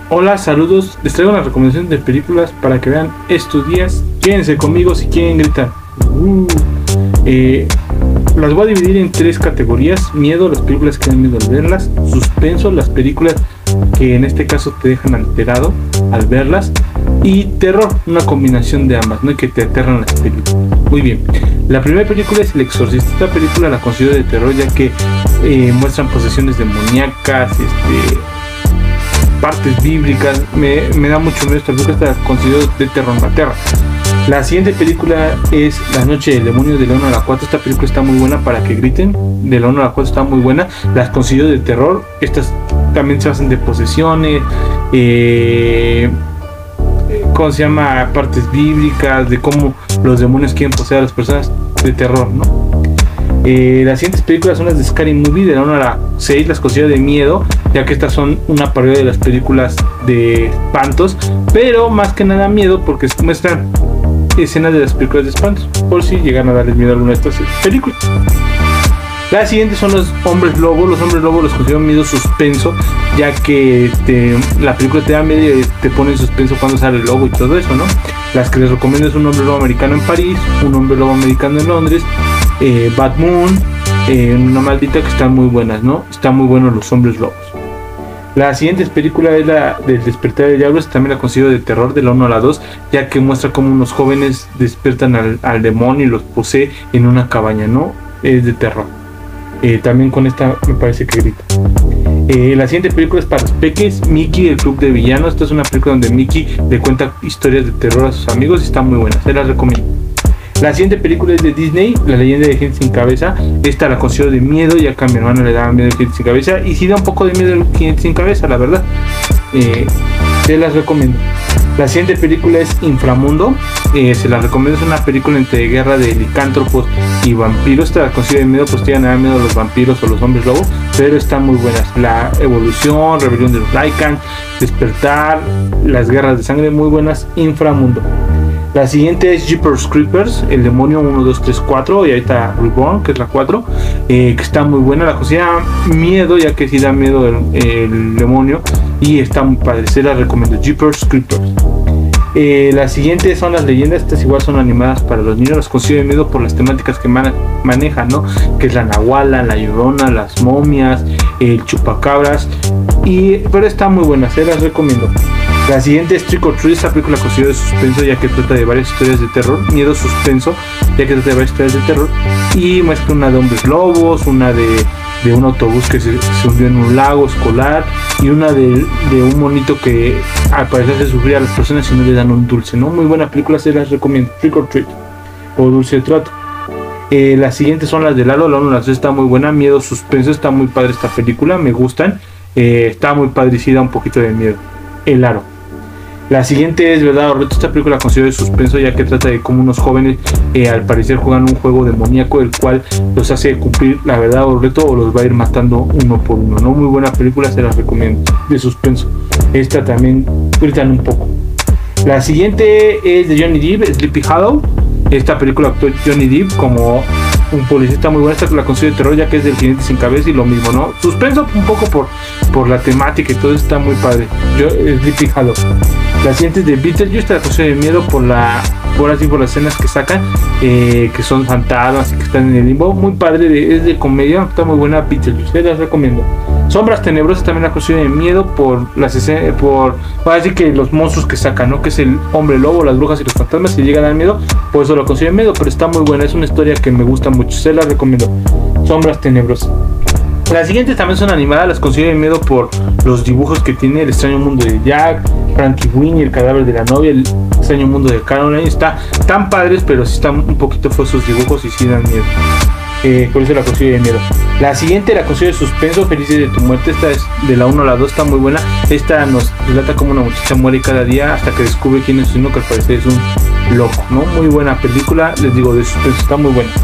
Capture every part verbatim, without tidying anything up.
Hola, saludos. Les traigo una recomendación de películas para que vean estos días. Quédense conmigo si quieren gritar. Uh, eh, las voy a dividir en tres categorías: miedo, las películas que dan miedo al verlas; suspenso, las películas que en este caso te dejan alterado al verlas; y terror, una combinación de ambas, ¿no? Y que te aterran las películas. Muy bien. La primera película es El Exorcista. Esta película la considero de terror ya que eh, muestran posesiones demoníacas, este, partes bíblicas. Me, me da mucho miedo esta película, esta la considero de terror materna. La siguiente película es La Noche del Demonio, de la uno a la cuatro. Esta película está muy buena para que griten. De la uno a la cuatro está muy buena. Las considero de terror. Estas también se hacen de posesiones, eh, ¿cómo se llama? Partes bíblicas, de cómo los demonios quieren poseer a las personas, de terror, ¿no? Eh, las siguientes películas son las de Scary Movie, de la uno a la seis. Las considero de miedo, ya que estas son una parodia de las películas de espantos, pero más que nada miedo porque muestran escenas de las películas de espantos, por si llegan a darles miedo a alguna de estas películas. Las siguientes son los Hombres Lobo. Los Hombres Lobo los considero miedo suspenso, ya que te, la película te da miedo y te pone en suspenso cuando sale el lobo y todo eso, ¿no? Las que les recomiendo es Un Hombre Lobo Americano en París, Un Hombre Lobo Americano en Londres, eh, Bad Moon, eh, Una Maldita, que están muy buenas, ¿no? Están muy buenos los Hombres Lobos. La siguiente película es la del Despertar del Diablo. También la considero de terror, de la uno a la dos, ya que muestra cómo unos jóvenes despiertan al, al demonio y los posee en una cabaña, ¿no? Es de terror. Eh, también con esta me parece que grita. Eh, la siguiente película es para los peques, Mickey, el Club de Villanos. Esta es una película donde Mickey le cuenta historias de terror a sus amigos y está muy buena, se las recomiendo. La siguiente película es de Disney, La Leyenda de Gente Sin Cabeza. Esta la considero de miedo, ya que a mi hermano le daba miedo de Gente Sin Cabeza, y sí da un poco de miedo el Gente Sin Cabeza, la verdad. Eh, se las recomiendo. La siguiente película es Inframundo. Eh, se las recomiendo, es una película entre guerra de licántropos y vampiros. Esta la considero de miedo, pues tienen nada miedo a los vampiros o los hombres lobo, pero están muy buenas. La evolución, rebelión de los Lycans, despertar, las guerras de sangre, muy buenas. Inframundo. La siguiente es Jeepers Creepers, el demonio uno, dos, tres, cuatro, y ahí está Reborn, que es la cuatro, eh, que está muy buena. La considero miedo, ya que sí da miedo el, el demonio, y está muy padre, se la recomiendo, Jeepers Creepers. Eh, la siguiente son las leyendas. Estas igual son animadas para los niños, las considero de miedo por las temáticas que man manejan, ¿no? Que es la Nahuala, la Llorona, las momias, el chupacabras, y, pero está muy buena, se las recomiendo. La siguiente es Trick or Treat. Esta película considero de suspenso, ya que trata de varias historias de terror, miedo suspenso, ya que trata de varias historias de terror, y muestra una de hombres lobos, una de, de un autobús que se, se hundió en un lago escolar, y una de, de un monito que al parecer se sufría a las personas si no le dan un dulce, ¿no? Muy buena película, se las recomiendo, Trick or Treat o Dulce de Trato. Eh, las siguientes son las de Lalo. La uno, la dos está muy buena, miedo suspenso, está muy padre esta película, me gustan, eh, está muy padre y sí da un poquito de miedo. El Aro. La siguiente es Verdad o Reto. Esta película la considero de suspenso, ya que trata de cómo unos jóvenes eh, al parecer juegan un juego demoníaco, el cual los hace cumplir la verdad o reto, o los va a ir matando uno por uno, ¿no? Muy buena película, se las recomiendo, de suspenso. Esta también gritan un poco. La siguiente es de Johnny Depp, Sleepy Hollow. Esta película actuó Johnny Depp como un policía, muy buena. Esta la considero de terror, ya que es del Jinete Sin Cabeza, y lo mismo, ¿no? Suspenso un poco por, por la temática y todo, está muy padre. Yo, Sleepy Hollow. La siguiente es de Beetlejuice. Esta la considero de miedo por la por así por las escenas que sacan, eh, que son fantasmas y que están en el limbo. Muy padre, de, es de comedia, está muy buena. Beetlejuice, se las recomiendo. Sombras Tenebrosas también la considero de miedo por las escenas, por así que los monstruos que sacan, ¿no? Que es el hombre lobo, las brujas y los fantasmas, y llegan a dar miedo, por eso la considero de miedo, pero está muy buena, es una historia que me gusta mucho, se la recomiendo. Sombras Tenebrosas. Las siguientes también son animadas, las considero de miedo por los dibujos que tiene El Extraño Mundo de Jack, Frankie Winnie, El Cadáver de la Novia, El Extraño Mundo de Caroline. Está tan padres, pero sí están un poquito feos sus dibujos y sí dan miedo. Eh, por eso la considero de miedo. La siguiente la considero de suspenso, Felices de tu Muerte. Esta es de la uno a la dos, está muy buena. Esta nos relata cómo una muchacha muere cada día hasta que descubre quién es su sino, que al parecer es un loco, ¿no? Muy buena película, les digo, de suspenso, está muy buena.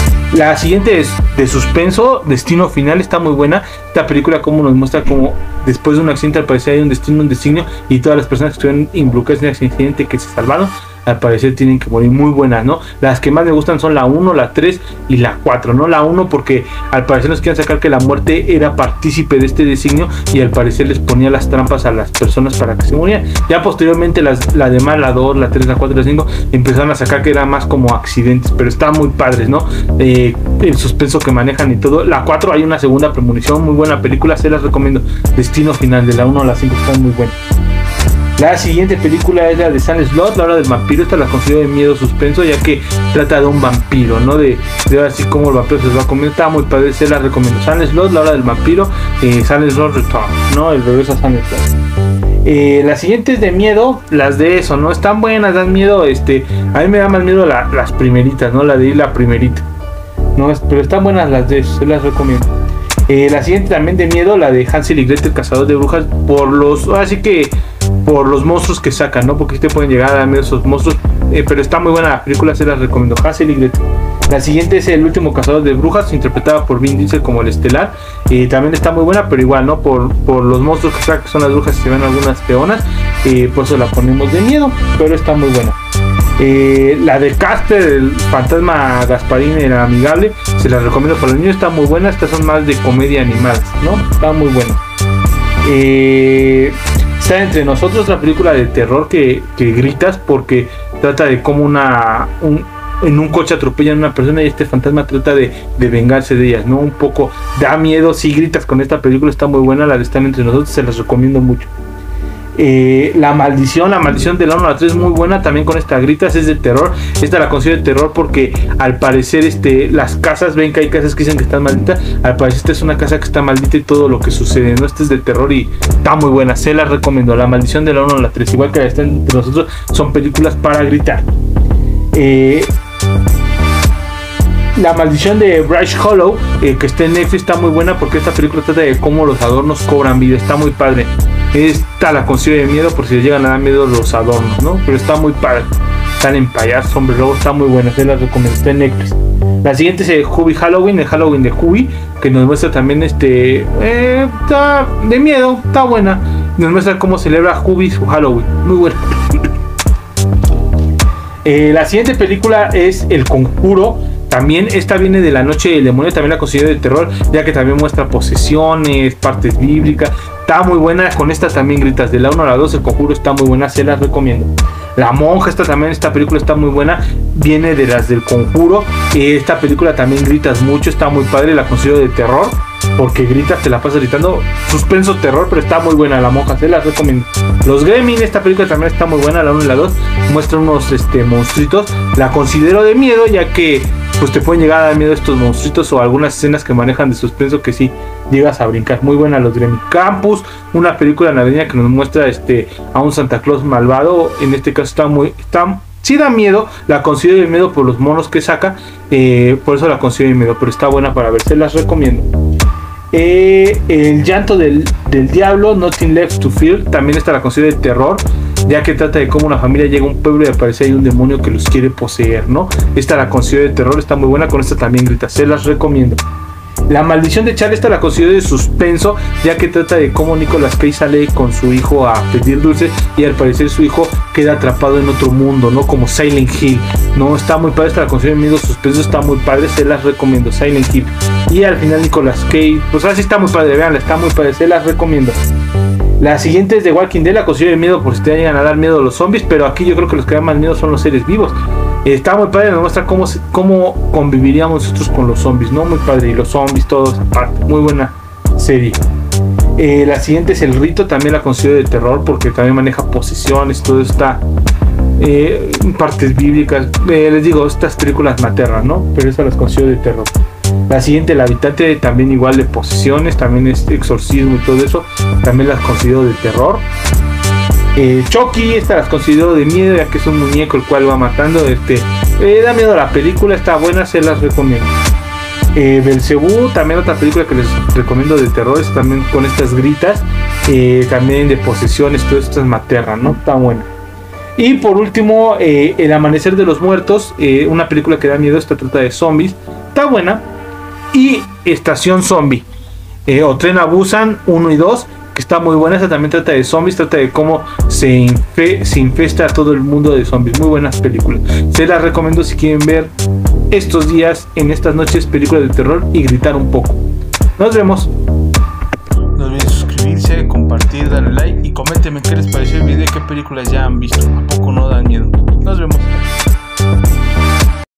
La siguiente es de suspenso, Destino Final. Está muy buena esta película, como nos muestra como después de un accidente al parecer hay un destino, un destino, y todas las personas que estuvieron involucradas en ese accidente que se salvaron al parecer tienen que morir. Muy buenas, ¿no? Las que más me gustan son la uno, la tres y la cuatro, ¿no? La uno porque al parecer nos quieren sacar que la muerte era partícipe de este designio y al parecer les ponía las trampas a las personas para que se murieran. Ya posteriormente las, la demás, la dos, la tres, la cuatro, la cinco empezaron a sacar que era más como accidentes, pero están muy padres, ¿no? Eh, el suspenso que manejan y todo. La cuatro hay una segunda premonición, muy buena película, se las recomiendo. Destino Final, de la uno a la cinco están muy buenas. La siguiente película es la de Silent Slot, la hora del vampiro. Esta la considero de miedo suspenso, ya que trata de un vampiro, ¿no? De, de así como el vampiro se va a comer. Está muy padre, se la recomiendo. Silent Slot, la hora del vampiro, eh, Silent Slot Return, ¿no? El regreso a Silent Slot. Eh, las siguientes de miedo, las de eso, ¿no? Están buenas, dan miedo. Este, a mí me da más miedo la, las primeritas, ¿no? La de ir la primerita. No, pero están buenas las de eso, se las recomiendo. Eh, la siguiente también de miedo, la de Hansel y Gretel, cazador de brujas, por los, así que por los monstruos que sacan, ¿no? Porque te pueden llegar a dar miedo esos monstruos, eh, pero está muy buena la película, se las recomiendo. Hansel y Gretel. La siguiente es El último cazador de brujas, interpretada por Vin Diesel como el estelar. Eh, también está muy buena, pero igual, ¿no? Por, por los monstruos que sacan, que son las brujas y se ven algunas peonas, eh, por eso la ponemos de miedo, pero está muy buena. Eh, la de Casper, el fantasma Gasparín, era amigable, se las recomiendo para los niños, está muy buena. Estas son más de comedia animadas, ¿no? Está muy buena. Eh, está Entre nosotros, la película de terror que, que gritas porque trata de cómo una un, en un coche atropellan a una persona y este fantasma trata de, de vengarse de ellas, ¿no? Un poco da miedo, si gritas con esta película, está muy buena. La de Están Entre Nosotros, se las recomiendo mucho. Eh, la maldición, la maldición de la uno a la tres, muy buena, también con esta gritas, es de terror. Esta la considero de terror porque al parecer este, las casas, ven que hay casas que dicen que están malditas, al parecer esta es una casa que está maldita y todo lo que sucede, ¿no? Esta es de terror y está muy buena, se la recomiendo. La maldición de la uno a la tres, igual que la Están Entre Nosotros, son películas para gritar. eh, La maldición de Bryce Hollow, eh, que está en Netflix, está muy buena porque esta película trata de cómo los adornos cobran vida, está muy padre. Esta la considero de miedo por si les llegan a dar miedo los adornos, ¿no? Pero está muy padre. Están en payasos, hombre lobo, está muy buena, se la recomiendo, está en Netflix. La siguiente es el Hubie Halloween, el Halloween de Hubie, que nos muestra también este... Eh, está de miedo, está buena. Nos muestra cómo celebra Hubie su Halloween, muy buena. eh, la siguiente película es El Conjuro. También esta viene de La Noche del Demonio, también la considero de terror, ya que también muestra posesiones, partes bíblicas. Está muy buena, con esta también gritas. De la uno a la dos, El Conjuro está muy buena, se las recomiendo. La Monja, esta también, esta película está muy buena, viene de las del Conjuro. Esta película también gritas mucho, está muy padre, la considero de terror, porque gritas, te la pasas gritando, suspenso, terror, pero está muy buena La Monja, se las recomiendo. Los Gremlins, esta película también está muy buena, la uno y la dos, muestra unos este, monstruitos, la considero de miedo, ya que pues te pueden llegar a dar miedo estos monstruitos o algunas escenas que manejan de suspenso que sí llegas a brincar. Muy buena Los Gremlins. Campus, una película navideña que nos muestra este a un Santa Claus malvado, en este caso está muy, está, sí da miedo, la considero de miedo por los monos que saca, eh, por eso la considero de miedo, pero está buena para ver, se las recomiendo. Eh, el llanto del, del diablo, Nothing Left to Fear, también esta la considero de terror, ya que trata de cómo una familia llega a un pueblo y aparece ahí un demonio que los quiere poseer, ¿no? Esta la considero de terror, está muy buena, con esta también grita, se las recomiendo. La maldición de Charlie, esta la considero de suspenso, ya que trata de cómo Nicolas Cage sale con su hijo a pedir dulces y al parecer su hijo queda atrapado en otro mundo, ¿no? Como Silent Hill, ¿no? Está muy padre, esta la considero de miedo suspenso, está muy padre, se las recomiendo, Silent Hill. Y al final Nicolas Cage, pues así está muy padre, veanla, está muy padre, se las recomiendo. La siguiente es de Walking Dead, la considero de miedo por si te llegan a dar miedo los zombies, pero aquí yo creo que los que dan más miedo son los seres vivos. Está muy padre, nos muestra cómo, cómo conviviríamos nosotros con los zombies, ¿no? Muy padre, y los zombies todos aparte, muy buena serie. Eh, la siguiente es El Rito, también la considero de terror porque también maneja posesiones, todo está eh, partes bíblicas, eh, les digo, estas películas maternas, ¿no? Pero esas las considero de terror. La siguiente, El Habitante, también igual de posesiones, también es exorcismo y todo eso, también las considero de terror. Eh, Chucky, esta las considero de miedo, ya que es un muñeco el cual va matando. Este, eh, da miedo la película, está buena, se las recomiendo. Eh, Belcebú, también otra película que les recomiendo de terror, es también con estas gritas, eh, también de posesiones, todo esto es materna, ¿no? Está buena. Y por último, eh, El Amanecer de los Muertos, eh, una película que da miedo, esta trata de zombies, está buena. Y Estación Zombie, eh, o Tren a Busan uno y dos, que está muy buena. Esa también trata de zombies, trata de cómo se, infe se infesta a todo el mundo de zombies. Muy buenas películas. Se las recomiendo si quieren ver estos días, en estas noches, películas de terror y gritar un poco. Nos vemos. No olviden suscribirse, compartir, darle like y coméntenme qué les pareció el video y qué películas ya han visto. ¿A poco no dan miedo? Nos vemos.